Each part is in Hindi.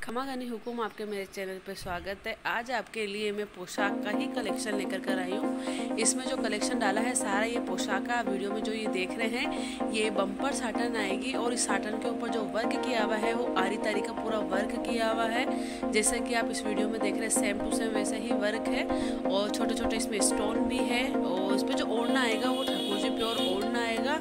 खमा खानी हुकुम आपके मेरे चैनल पे स्वागत है। आज आपके लिए मैं पोशाक का ही कलेक्शन लेकर कर आई हूँ। इसमें जो कलेक्शन डाला है सारा ये पोशाक का। वीडियो में जो ये देख रहे हैं ये बम्पर साटन आएगी और इस साटन के ऊपर जो वर्क किया हुआ है वो आरी तारी का पूरा वर्क किया हुआ है। जैसे कि आप इस वीडियो में देख रहे हैं सेम टू सेम वैसा ही वर्क है और छोटे छोटे इसमें स्टोन भी है। और इस पर जो ओढ़ना आएगा वो ठाकुर जी प्योर ओढ़ना आएगा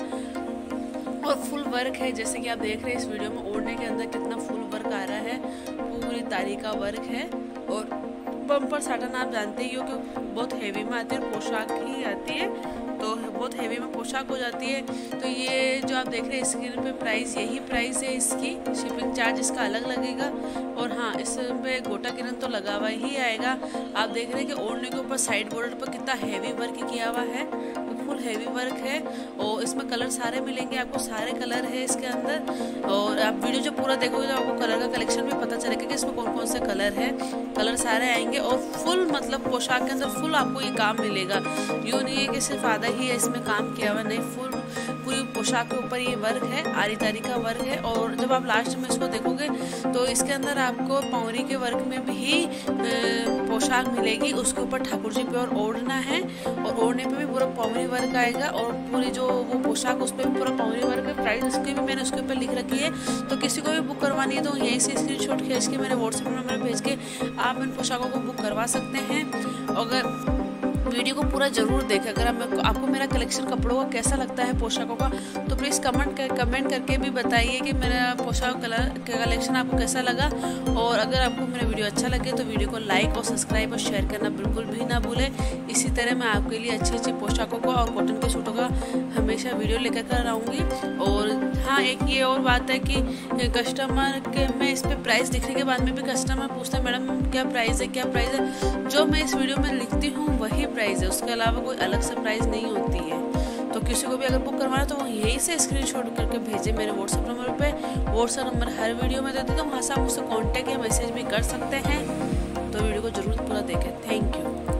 और फुल वर्क है। जैसे कि आप देख रहे हैं इस वीडियो में ओढ़ने के अंदर कितना फुल वर्क आ रहा है, पूरी तारी का वर्क है। और बम्पर साटन आप जानते ही हो कि बहुत हेवी में आती है और पोशाक ही आती है, तो बहुत हेवी में पोशाक हो जाती है। तो ये जो आप देख रहे हैं स्क्रीन पे प्राइस यही प्राइस है इसकी। शिपिंग चार्ज इसका अलग लगेगा और हाँ इस पे गोटा किरण तो लगा हुआ ही आएगा। आप देख रहे हैं कि ओढ़ने के ऊपर साइड बॉर्डर पर कितना हेवी वर्क किया हुआ है, फुल हेवी वर्क है। और इसमें कलर सारे मिलेंगे आपको, सारे कलर है इसके अंदर। और आप वीडियो जो पूरा देखोगे तो आपको कलर का कलेक्शन भी पता चलेगा कि इसमें कौन कौन से कलर है। कलर सारे आएंगे और फुल मतलब पोशाक के अंदर फुल आपको ये काम मिलेगा। यूँ नहीं है कि सिर्फ आधा ही है इसमें काम किया हुआ, नहीं फुल पूरी पोशाक के ऊपर ये वर्क है, आरी तारी का वर्क है। और जब आप लास्ट में इसको देखोगे तो इसके अंदर आपको पौरी के वर्क में भी पोशाक मिलेगी। उसके ऊपर ठाकुर जी प्योर ओढ़ना है और ओढ़ने पे भी पूरा पौरी वर्क आएगा और पूरी जो वो पोशाक उस पर भी पूरा पौरी वर्क है। प्राइस उसकी भी मैंने उसके ऊपर लिख रखी है, तो किसी को भी बुक करवानी है तो यहीं से स्क्रीनशॉट खींच के मेरे व्हाट्सएप नंबर भेज के आप इन पोशाकों को बुक करवा सकते हैं। अगर वीडियो को पूरा जरूर देखें। अगर आपको मेरा कलेक्शन कपड़ों का कैसा लगता है पोशाकों का तो प्लीज़ कमेंट करके भी बताइए कि मेरा पोशाक कलेक्शन आपको कैसा लगा। और अगर आपको मेरा वीडियो अच्छा लगे तो वीडियो को लाइक और सब्सक्राइब और शेयर करना बिल्कुल भी ना भूलें। इसी तरह मैं आपके लिए अच्छी अच्छी पोशाकों का और कॉटन के सूटों का हमेशा वीडियो लेकर कर आऊँगी। और हाँ एक ये और बात है कि कस्टमर के मैं इस पर प्राइस लिखने के बाद में भी कस्टमर पूछते हैं मैडम क्या प्राइस है, क्या प्राइस है। जो मैं इस वीडियो में लिखती हूँ वही प्राइस है, उसके अलावा कोई अलग से प्राइस नहीं होती है। तो किसी को भी अगर बुक करवाना तो वो यहीं से स्क्रीनशॉट करके भेजे मेरे व्हाट्सएप नंबर पे। व्हाट्सएप नंबर हर वीडियो में देती हूँ, तो वहाँ से आप मुझसे कॉन्टैक्ट या मैसेज भी कर सकते हैं। तो वीडियो को जरूर पूरा देखें। Thank you.